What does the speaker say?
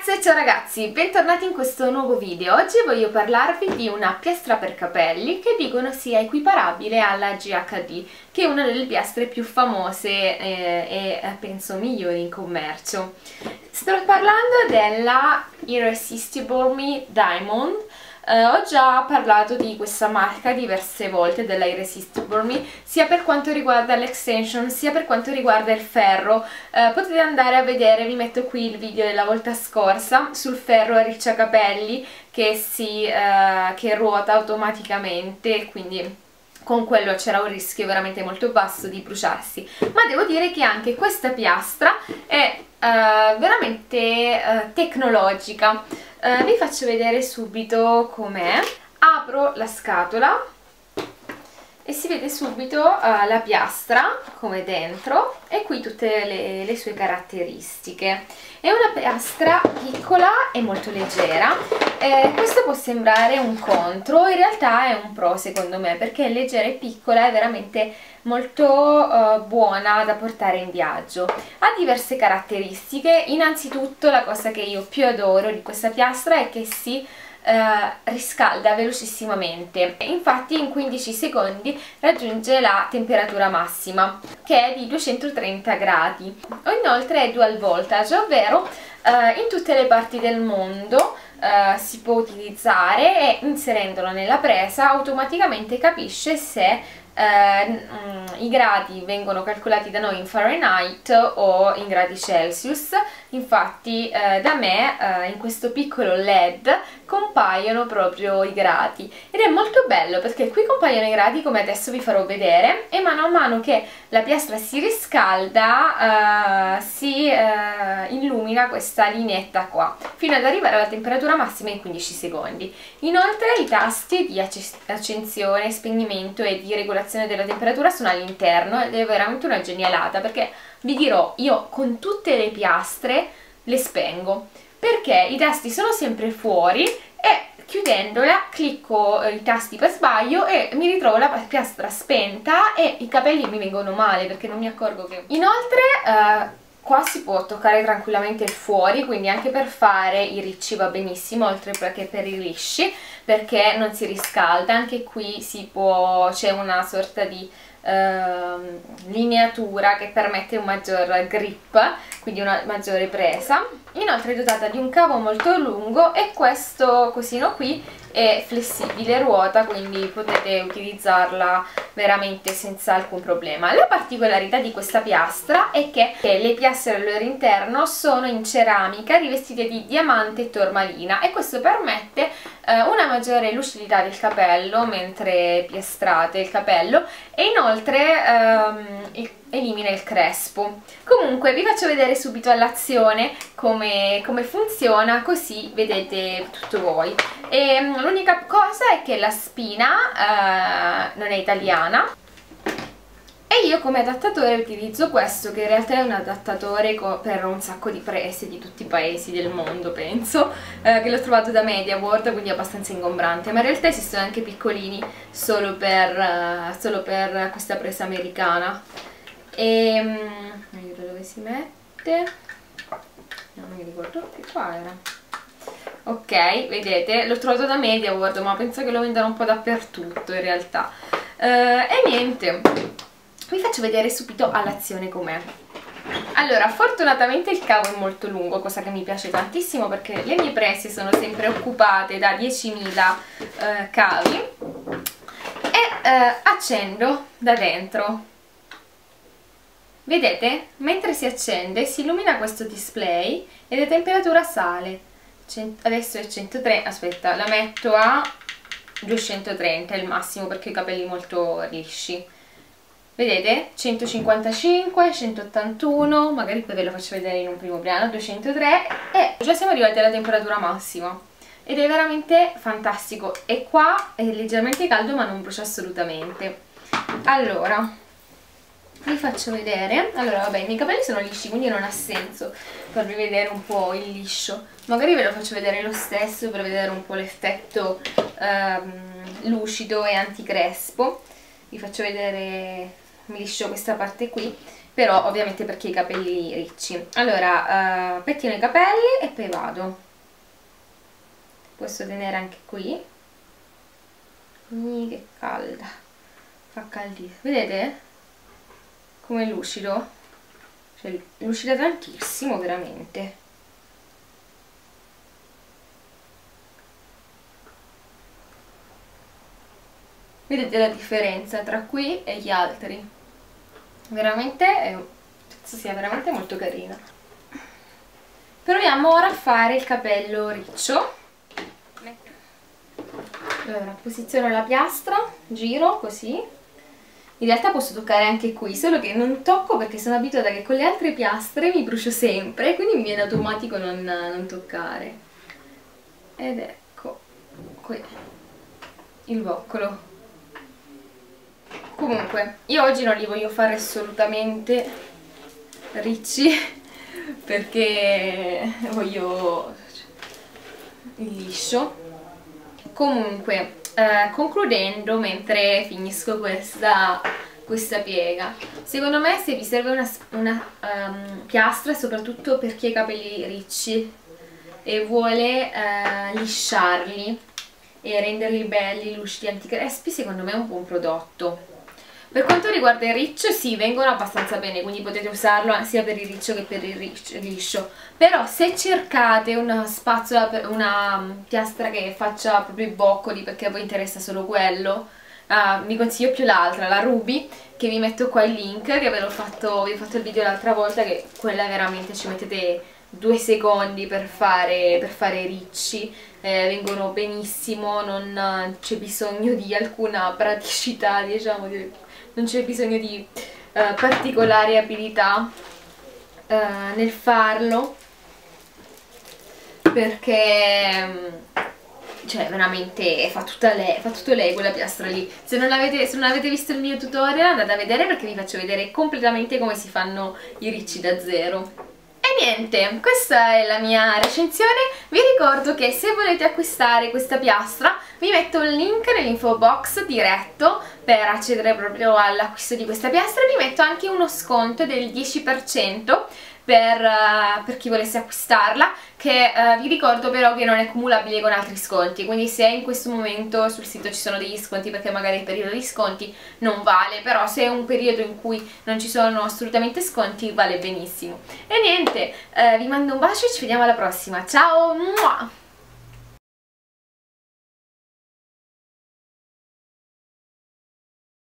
Ragazze, ciao ragazzi, bentornati in questo nuovo video. Oggi voglio parlarvi di una piastra per capelli che dicono sia equiparabile alla GHD, che è una delle piastre più famose e penso migliori in commercio. Sto parlando della Irresistible Me Diamond. Ho già parlato di questa marca diverse volte, della Irresistible Me, sia per quanto riguarda l'extension sia per quanto riguarda il ferro. Potete andare a vedere, vi metto qui il video della volta scorsa sul ferro a ricciacapelli che ruota automaticamente, quindi con quello c'era un rischio veramente molto basso di bruciarsi. Ma devo dire che anche questa piastra è veramente tecnologica. Vi faccio vedere subito com'è. Apro la scatola e si vede subito la piastra come dentro e qui tutte le sue caratteristiche. È una piastra piccola e molto leggera. Questo può sembrare un contro, in realtà è un pro secondo me, perché è leggera e piccola, è veramente molto buona da portare in viaggio. Ha diverse caratteristiche. Innanzitutto la cosa che io più adoro di questa piastra è che si riscalda velocissimamente. Infatti in 15 secondi raggiunge la temperatura massima, che è di 230 gradi. Inoltre è dual voltage, ovvero in tutte le parti del mondo si può utilizzare, e inserendolo nella presa automaticamente capisce se i gradi vengono calcolati da noi in Fahrenheit o in gradi Celsius. Infatti da me in questo piccolo LED compaiono proprio i gradi ed è molto bello perché qui compaiono i gradi come adesso vi farò vedere, e mano a mano che la piastra si riscalda si illumina questa lineetta qua fino ad arrivare alla temperatura massima in 15 secondi. Inoltre i tasti di accensione, spegnimento e di regolazione della temperatura sono all'interno ed è veramente una genialata, perché vi dirò, io con tutte le piastre le spengo perché i tasti sono sempre fuori e chiudendola clicco i tasti per sbaglio e mi ritrovo la piastra spenta e i capelli mi vengono male perché non mi accorgo che... Inoltre qua si può toccare tranquillamente il fuori, quindi anche per fare i ricci va benissimo, oltre che per i lisci, perché non si riscalda. Anche qui c'è una sorta di lineatura che permette un maggior grip, quindi una maggiore presa. Inoltre è dotata di un cavo molto lungo e questo cosino qui è flessibile, ruota, quindi potete utilizzarla veramente senza alcun problema. La particolarità di questa piastra è che le piastre al loro interno sono in ceramica rivestite di diamante e tormalina, e questo permette una maggiore lucidità del capello mentre piastrate il capello, e inoltre elimina il crespo. Comunque vi faccio vedere subito all'azione come funziona, così vedete tutto voi. L'unica cosa è che la spina non è italiana e io come adattatore utilizzo questo, che in realtà è un adattatore per un sacco di prese di tutti i paesi del mondo, penso, che l'ho trovato da MediaWorld, quindi è abbastanza ingombrante, ma in realtà esistono anche piccolini solo per questa presa americana. Aiuto, dove si mette? Non mi ricordo più, qua era. Ok, vedete, l'ho trovato da MediaWorld, ma penso che lo vendano un po' dappertutto in realtà. E niente, vi faccio vedere subito all'azione com'è. Allora, fortunatamente il cavo è molto lungo, cosa che mi piace tantissimo perché le mie prese sono sempre occupate da 10.000 cavi, e accendo da dentro. Vedete? Mentre si accende si illumina questo display e la temperatura sale. Adesso è 103, aspetta, la metto a 230, è il massimo perché ho i capelli molto lisci. Vedete? 155, 181, magari poi ve lo faccio vedere in un primo piano, 203, e già siamo arrivati alla temperatura massima. Ed è veramente fantastico. E qua è leggermente caldo ma non brucia assolutamente. Allora... vi faccio vedere. Allora vabbè, i miei capelli sono lisci, quindi non ha senso farvi vedere un po' il liscio. Magari ve lo faccio vedere lo stesso per vedere un po' l'effetto lucido e anticrespo. Vi faccio vedere, mi liscio questa parte qui però ovviamente per chi ha i capelli ricci. Allora, pettino i capelli e poi vado. Posso tenere anche qui. Che calda, fa caldissimo, vedete? Come è lucido? Cioè, lucida tantissimo, veramente. Vedete la differenza tra qui e gli altri? Veramente, penso sia veramente molto carina. Proviamo ora a fare il capello riccio. Allora, posiziono la piastra, giro così. In realtà posso toccare anche qui, solo che non tocco perché sono abituata che con le altre piastre mi brucio sempre, quindi mi viene automatico non toccare. Ed ecco qui il boccolo. Comunque, io oggi non li voglio fare assolutamente ricci perché voglio il liscio. Comunque, concludendo, mentre finisco questa piega, secondo me se vi serve una piastra, soprattutto per chi ha i capelli ricci e vuole lisciarli e renderli belli, lucidi, anticrespi, secondo me è un buon prodotto. Per quanto riguarda il riccio, sì, vengono abbastanza bene, quindi potete usarlo sia per il riccio che per il liscio. Però se cercate una spazzola, una piastra che faccia proprio i boccoli, perché a voi interessa solo quello, vi consiglio più l'altra, la Ruby, che vi metto qua il link, che vi ho fatto il video l'altra volta, che quella veramente ci mettete 2 secondi per fare ricci, vengono benissimo, non c'è bisogno di alcuna praticità, diciamo, non c'è bisogno di particolari abilità nel farlo, perché cioè veramente fa tutto lei quella piastra lì. Se non avete visto il mio tutorial, andate a vedere, perché vi faccio vedere completamente come si fanno i ricci da zero. E niente, questa è la mia recensione. Vi ricordo che se volete acquistare questa piastra vi metto il link nell'info box diretto per accedere proprio all'acquisto di questa piastra. Vi metto anche uno sconto del 10% per chi volesse acquistarla, che vi ricordo però che non è cumulabile con altri sconti, quindi se in questo momento sul sito ci sono degli sconti perché magari è il periodo di sconti, non vale, però se è un periodo in cui non ci sono assolutamente sconti vale benissimo. E niente, vi mando un bacio e ci vediamo alla prossima, ciao!